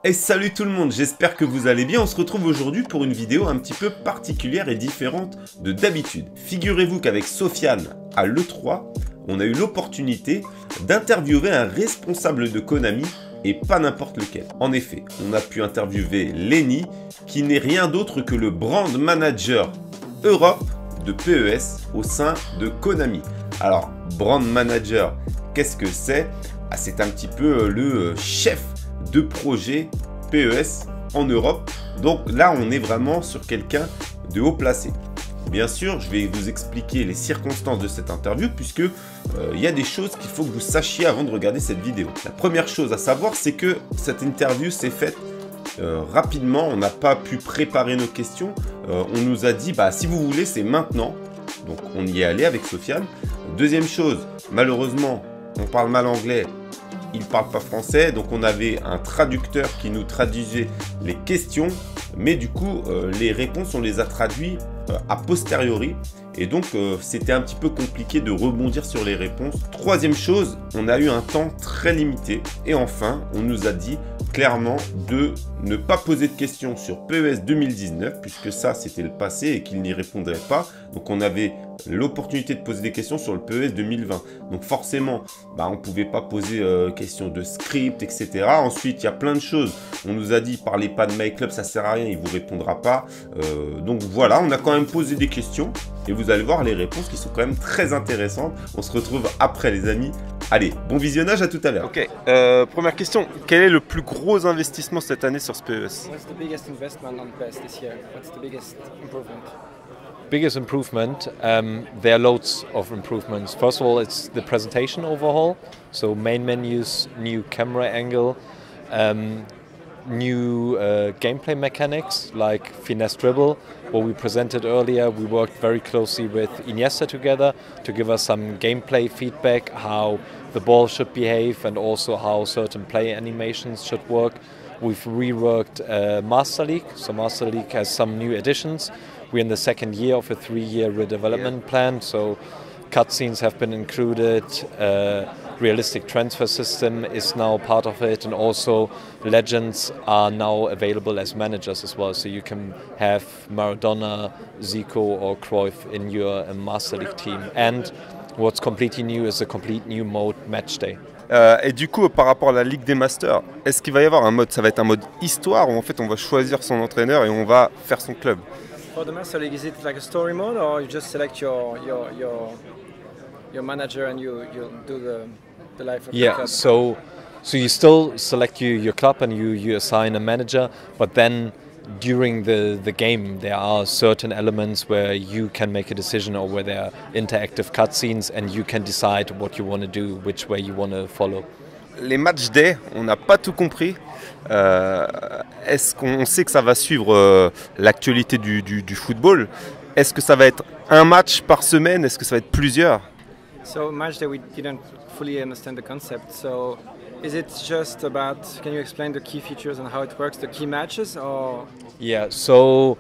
Et salut tout le monde, j'espère que vous allez bien. On se retrouve aujourd'hui pour une vidéo un petit peu particulière et différente de d'habitude. Figurez-vous qu'avec Sofiane à l'E3, on a eu l'opportunité d'interviewer un responsable de Konami et pas n'importe lequel. En effet, on a pu interviewer Lenny, qui n'est rien d'autre que le brand manager Europe de PES au sein de Konami. Alors, brand manager, qu'est-ce que c'est? C'est un petit peu le chef de projet PES en Europe. Donc là, on est vraiment sur quelqu'un de haut placé. Bien sûr, je vais vous expliquer les circonstances de cette interview puisque il y a des choses qu'il faut que vous sachiez avant de regarder cette vidéo. La première chose à savoir, c'est que cette interview s'est faite rapidement. On n'a pas pu préparer nos questions. On nous a dit, si vous voulez, c'est maintenant. Donc on y est allé avec Sofiane. Deuxième chose, malheureusement, on parle mal anglais. Il ne parle pas français, donc on avait un traducteur qui nous traduisait les questions, mais du coup, les réponses, on les a traduites a posteriori, et donc c'était un petit peu compliqué de rebondir sur les réponses. Troisième chose, on a eu un temps très limité, et enfin, on nous a dit clairement de ne pas poser de questions sur PES 2019, puisque ça, c'était le passé et qu'il n'y répondrait pas. Donc, on avait l'opportunité de poser des questions sur le PES 2020. Donc, forcément, on ne pouvait pas poser questions de script, etc. Ensuite, il y a plein de choses. On nous a dit, parlez pas de MyClub, ça sert à rien, il ne vous répondra pas. Donc, voilà, on a quand même posé des questions. Et vous allez voir les réponses qui sont quand même très intéressantes. On se retrouve après, les amis. Allez, bon visionnage, à tout à l'heure. Ok, première question. Quel est le plus gros investissement cette année sur ce PES? What's the biggest investment on PES this year? What's the biggest improvement? Biggest improvement, there are loads of improvements. First of all, it's the presentation overhaul. So main menus, new camera angle, new gameplay mechanics like finesse dribble. What we presented earlier, we worked very closely with Iniesta together to give us some gameplay feedback, how the ball should behave and also how certain play animations should work. We've reworked Master League, so Master League has some new additions. We're in the second year of a 3-year redevelopment plan, so cutscenes have been included, realistic transfer system is now part of it, and also legends are now available as managers as well, so you can have Maradona, Zico or Cruyff in your Master League team. And what's completely new is a complete new mode, Match Day. Et du coup, par rapport à la Ligue des Masters, est-ce qu'il va y avoir un mode, ça va être un mode histoire, où en fait on va choisir son entraîneur et on va faire son club? For the Master League, is it like a story mode, or you just select your manager and you do the life of the club? So you still select your club and you assign a manager, but then during the game there are certain elements where you can make a decision or where there are interactive cutscenes and you can decide what you want to do, which way you want to follow. Les matchs day, on n'a pas tout compris. Est-ce qu'on sait que ça va suivre l'actualité du football? Est-ce que ça va être un match par semaine? Est-ce que ça va être plusieurs? So match day, we didn't fully understand the concept. So is it just about, can you explain the key features and how it works, the key matches, or? Yeah, so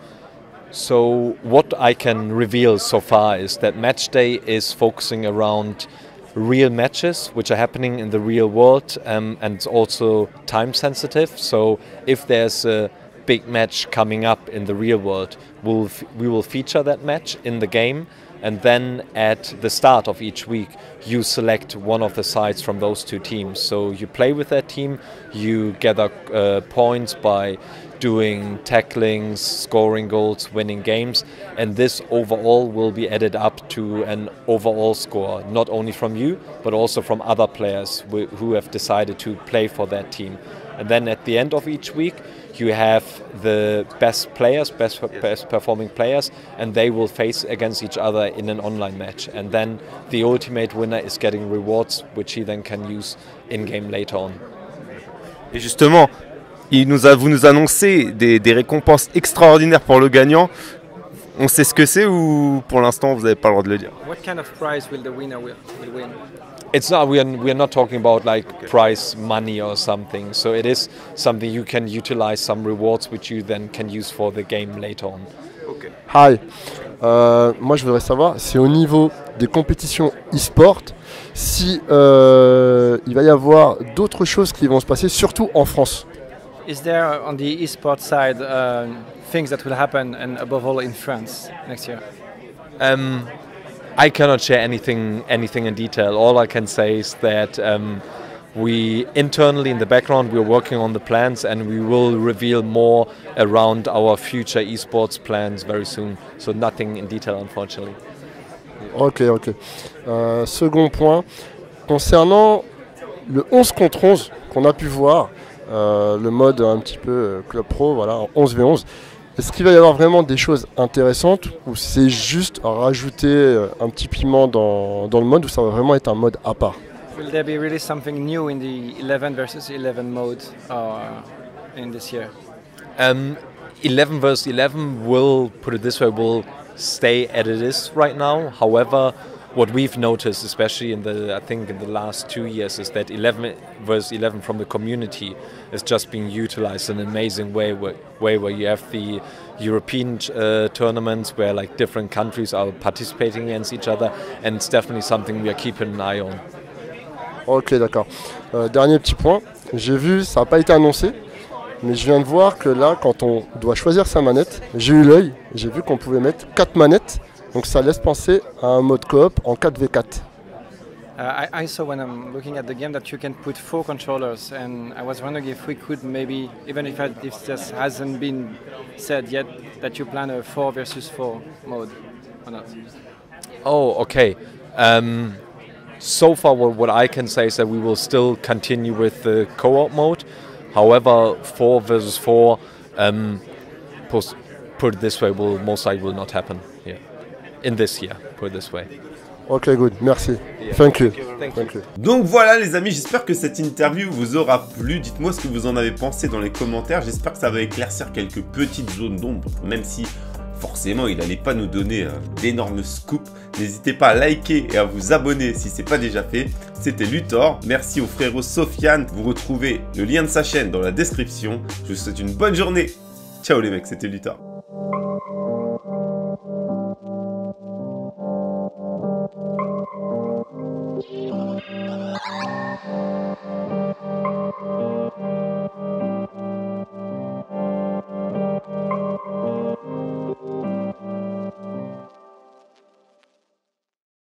what I can reveal so far is that match day is focusing around real matches which are happening in the real world, and it's also time sensitive. So if there's a big match coming up in the real world, we will feature that match in the game, and then at the start of each week you select one of the sides from those two teams. So you play with that team, you gather points by doing tacklings, scoring goals, winning games, and this overall will be added up to an overall score, not only from you, but also from other players who have decided to play for that team. And then at the end of each week, you have the best players, best performing players, and they will face against each other in an online match. And then the ultimate winner is getting rewards, which he then can use in-game later on. Et justement, vous nous annoncez des récompenses extraordinaires pour le gagnant. On sait ce que c'est ou pour l'instant vous n'avez pas le droit de le dire? What kind of prize will the winner will win? It's not. We are not talking about like prize money or something. So it is something you can utilize some rewards which you then can use for the game later on. Okay. Hi. Moi je voudrais savoir, c'est au niveau des compétitions e-sport, si il va y avoir d'autres choses qui vont se passer, surtout en France. Is there on the esports side things that will happen, and above all in France next year? I cannot share anything in detail. All I can say is that we internally in the background we're working on the plans, and we will reveal more around our future esports plans very soon. So nothing in detail, unfortunately. Ok. Second point, concernant le 11 contre 11 qu'on a pu voir, le mode un petit peu Club Pro, voilà, 11v11, est-ce qu'il va y avoir vraiment des choses intéressantes ou c'est juste rajouter un petit piment dans le mode, ou ça va vraiment être un mode à part? Will there be really something new in the 11 versus 11 mode in this year? 11 versus 11 will, put it this way, will stay as it is right now. However, what we've noticed, especially in the last 2 years, is that 11 versus 11 from the community is just being utilized in an amazing way where you have the European tournaments where like different countries are participating against each other, and it's definitely something we are keeping an eye on. Ok, d'accord. Dernier petit point, j'ai vu, ça n'a pas été annoncé, mais je viens de voir que là, quand on doit choisir sa manette, j'ai eu l'œil, j'ai vu qu'on pouvait mettre 4 manettes, donc ça laisse penser à un mode coop en 4v4. I saw when I'm looking at the game that you can put 4 controllers, and I was wondering if we could maybe, even if this hasn't been said yet, that you plan a 4 versus 4 mode or not. Oh, okay. So far, what I can say is that we will still continue with the co-op mode. However, 4 versus 4, put it this way, will most likely will not happen here in this year. Put it this way. Ok, good, merci. Thank you. Donc voilà les amis, j'espère que cette interview vous aura plu. Dites-moi ce que vous en avez pensé dans les commentaires. J'espère que ça va éclaircir quelques petites zones d'ombre, même si forcément il n'allait pas nous donner d'énormes scoops. N'hésitez pas à liker et à vous abonner si ce n'est pas déjà fait. C'était Luthor, merci au frérot Sofiane. Vous retrouvez le lien de sa chaîne dans la description. Je vous souhaite une bonne journée. Ciao les mecs, c'était Luthor.